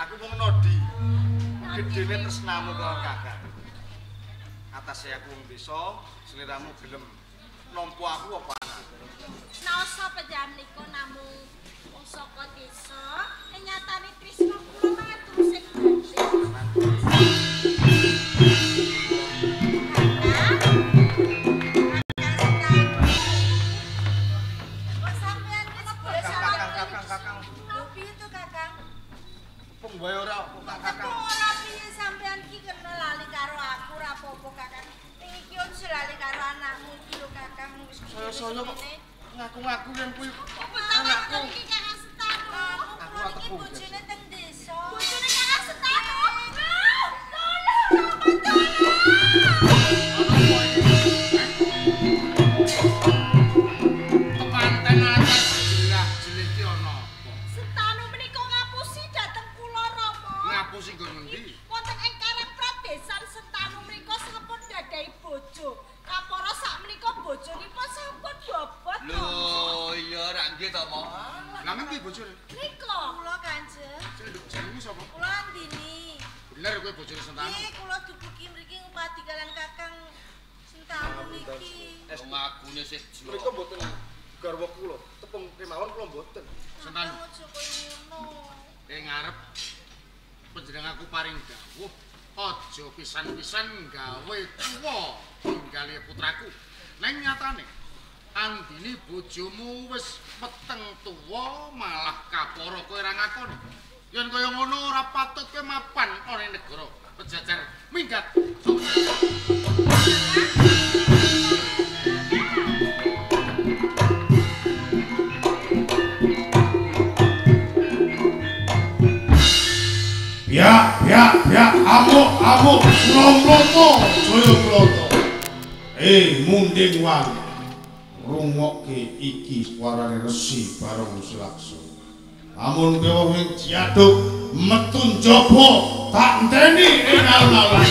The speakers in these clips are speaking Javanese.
Aku mau nodi. Gedene tresnamu karo Kakang. Atase aku wong desa, sliramu gelem nampa aku apa ana. Naosa panjenengan namung wong saka desa, nyatane tresna kula matur sing Wae ora Kakang. Ora piye sampean ki kena lali karo aku ora apa-apa Kakang. Ning iki on lali karo anakmu iki lho Kakang wis Saya kok ngaku-ngaku yen kuwi anakku. Iki Kakang Setano. Aku ora tepu. Bojone teng desa. Bojone Kakang Setano. Temanten atas jelas-jelas iki ana apa? Setano menika ngapusi dhateng kula Rama. Ngapusi nggon ngendi? Wonten ing Karang Pradesan Setano menika sampun gadahi bojo. Kapara sak menika bojonipun sampun bobot. Lho, iya ra nggih to, Mo. Lah men piye bojone? Nika kula Kanjeng. Jenenge sapa? Kula Andini. Bener kowe bojone Sentanu. Nggih, kula duduki mriki ngupati kalian Kakang Setano niki. Wong agune sih jiwa. Mereka mboten garwa kula, tepung kemawon kula mboten. Sentanu. Aja kaya ngono. Ngarep panjenenganku paring dawuh aja pisan-pisan gawe tuwa ninggali putraku. Neng nyatane Andini bojomu wis peteng tuwa malah kapara kowe ora ngakoni. Yen kaya ngono ora patut kowe mapan ana ing negara pejajar minggat. Ya, amuk, Mloto, Jaya Mloto. Munding Wangi. Rungokke iki suarane Resi bareng Silaksa. Amun kowe wong diaduk metu njaba tak enteni ing alun-alun.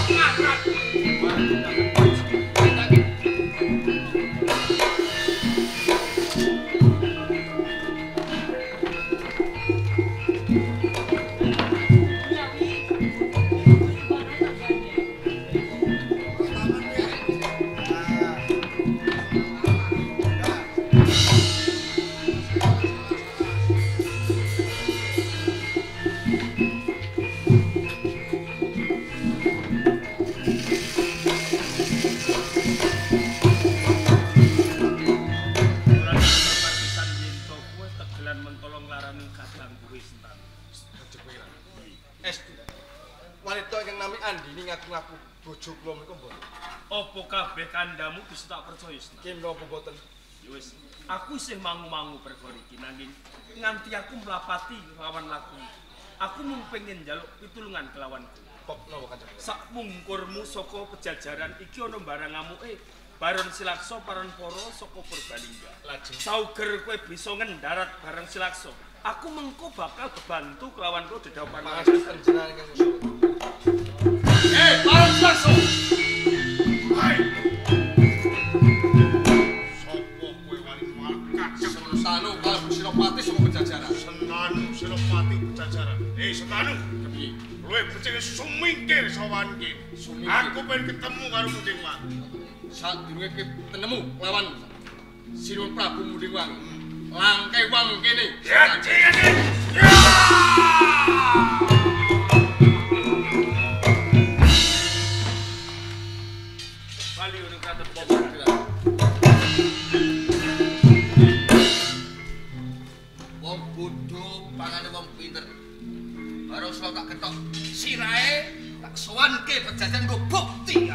ngaku bojo kula menika mboten. Apa kabeh kandhamu bisa tak percaya, Sna? Nggih menapa mboten. Ya wis, aku isih mangu-mangu perkara iki nanging nganti aku mlapati lawan laku. Aku mung pengen njaluk pitulungan kelawanku. Kok napa Kanjeng? Sak mungkurmu saka pejajaran iki ana barang ngamuke. Baron Silaksa Paranpara saka Purbalingga. Lajeng sauger kowe bisa ngendarat bareng Silaksa. Aku mengko bakal bebantu kelawanku dedaupan pangapunten jenengan ingkang nusul. Baron Silaksa. Hai. Sopo kowe wani malkat Sentanu karo Senopati saka pejajaran. Sentanu Senopati pejajaran. Sentanu. Kepiye? Kowe becik sumingkir sawan iki. Aku pengen ketemu karo Munding Wangi. Saat durunge ketemu lawan Sinuwun Prabu Munding Wangi. Langkai wang kene. Ya, ya. Bali urung kraton Purbalingga. Wong bodho pangane wong pinter. Baru sok tak ketok sirahe tak sowanke pejajan nggo bukti.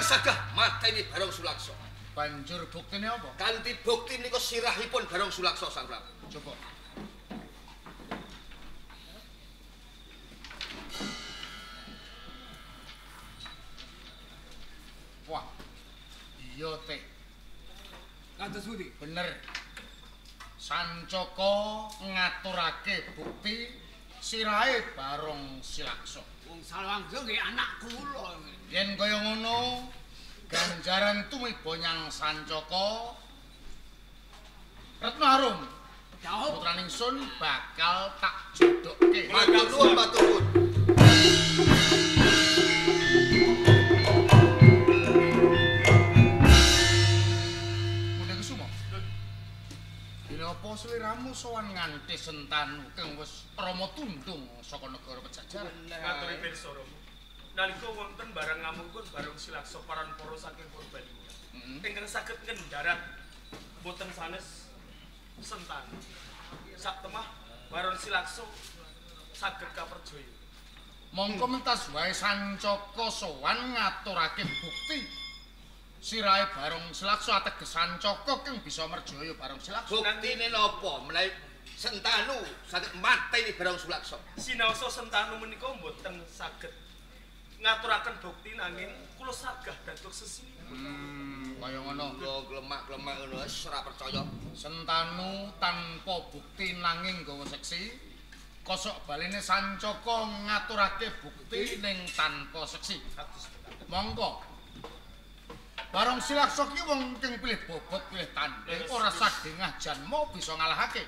sagah mateni Barong Sulakso. Banjur buktine apa? Kanthi bukti niku sirahipun Barong Sulakso Sang Prabu. Coba. Wah. Iya, Teh. Kados pundi? Bener. Sancaka ngaturake bukti sirahe Barong Silaksa. Wong Salwangsa nggih anak kula. Yen kaya ngono, ganjaran tumiba nyang Sancaka Retnarum. Jauh. Putraning Sun bakal tak jodokke. Matur nuwun, matur nuwun. Apa sliramu sowan nganti Sentanu kang wis rama tundung saka negara Pajajaran? Ngaturi pirsa Rama. Nalika wonten barang ngamungkun Barong Silaksa Paranpara saking Purbalingga. Ingkang saged ngendarat boten sanes Sentanu. Sak temah Barong Silaksa saged kaperjaya. Mongko mentas wae Sancaka sowan ngaturake bukti sirahe Barong Silaksa ateges Sancaka kang bisa merjaya Barong Silaksa. Buktine napa menawi Sentanu saged mateni Barong Sulaksa? Sinaosa Sentanu menika mboten saged ngaturaken bukti nanging kula sagah dados sesini. Kaya ngono. Yo glemak-glemak ngono wis ora percaya. Sentanu tanpa bukti nanging gawa seksi. Kosok balene Sancaka ngaturake bukti ning tanpa seksi. Monggo Barong Silaksa ki wong kang pilih bobot pilih tanding ora sadengah janma bisa ngalahake.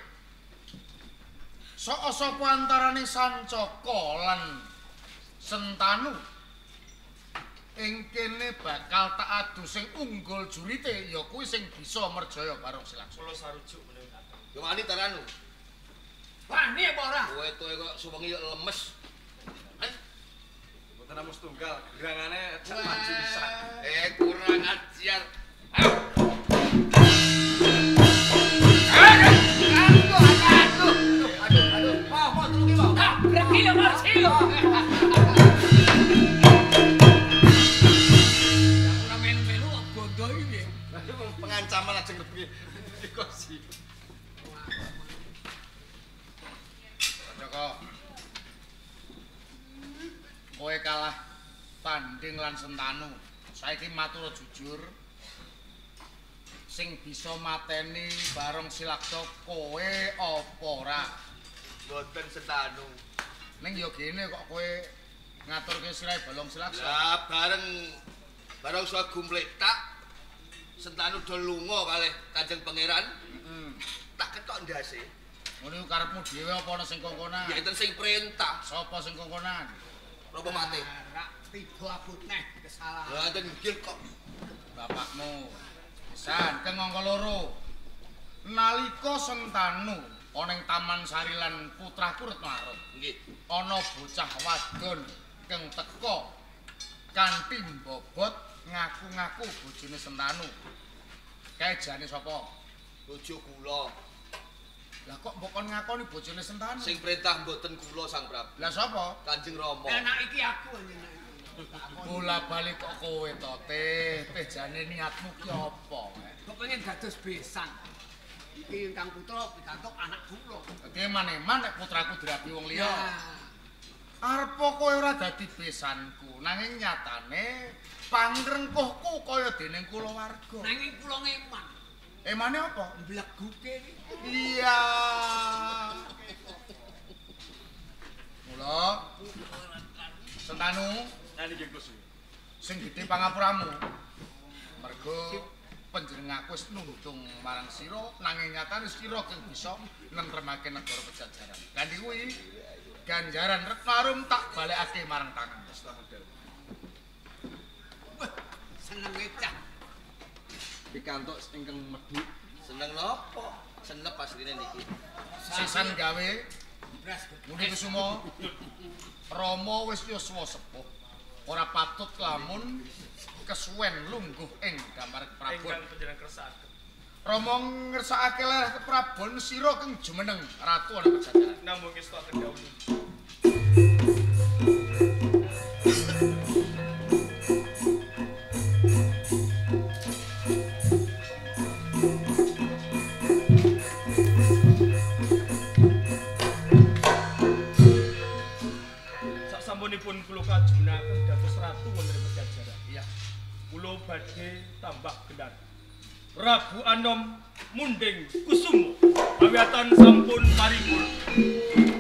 Sapa antarane Sancaka lan Sentanu ing kene bakal tak adu sing unggul jurite ya kuwi sing bisa merjaya Barong Silaksa. Kula sarujuk menawi katon. Yo wani taranu. Wani apa ora? Kowe tuwe kok suwengi lemes. Mboten namung setunggal, gerangane cek maju pisan. Kurang ajar. Aduh. Mau tolong iki, Pak. Breki lho, Mas. Ora melu-melu kok bondo iki. Pengancaman aja ngerti. Iku sih. Joko. Kowe kalah tanding lan Sentanu. Saiki matur jujur. Sing bisa mateni Barong Silaksa kowe apa ora? Mboten Sentanu. Ning ya kene kok kowe ngaturke sirahe Barong Silaksa. Lah bareng soal gumpletak Sentanu do lunga kalih Kanjeng Pangeran. Tak ketok ndase. Ngono karepmu dhewe apa ana sing kongkonan? Ya enten sing perintah. Sapa sing kongkonan? Napa mati? Rak tiba abut neh kesalahan. Lah enten nggih kok. Bapakmu. Pisan keng angka loro. Nalika Sentanu ana ing Taman Sari lan putraku Retnarum. Nggih. Ana bocah wadon kang teka kanthi mbobot ngaku-ngaku bojone Sentanu. Kae jane sapa? Bojo kula. Lah kok mbok kon ngakoni bojone Sentanu? Sing perintah mboten kula Sang Prabu. Lah sapa? Kanjeng Rama. Anak iki aku jenenge. Bola-balik kok kowe to, Teh. Teh jane niatmu ki apa? Kepengin dados besan. Iki ingkang putra pikantuk anak kula. Dadi maneman nek putraku dirabi wong liya. Ya. Arep kowe ora dadi besanku, nanging nyatane pangrengkuhku kaya dening kulawarga. Nanging kula ngeman. Emane apa? Mbleguke iki. Iya. Mula Sentanu Niki Gusti. sing gedhe pangapuramu. Mergo panjenenganku wis nundung marang sira nanging nyatane sira kang bisa nentremake negara Pajajaran. Kanthi kuwi ganjaran Retnarum tak balekake marang tangan. Seneng cah. Pikantuk ingkang medhit. Seneng napa? Senep asline niki. Sisan gawe Bras Muni Kusuma Rama wis yuswa sepuh. Ora patut lamun kesuwen lungguh ing damar Prabon. Ingkang panjenengan kersakaken. Rama ngersakake lereh Prabon sira kang jumeneng ratu ana Pajajaran. Namung ngestaken dawuh. Sasampunipun kula kajunaken dados ratu wonten Pajajaran. Iya. Kula badhe tambah gelar Prabu Anom Munding Kusumo. Kawiatan sampun paripurna.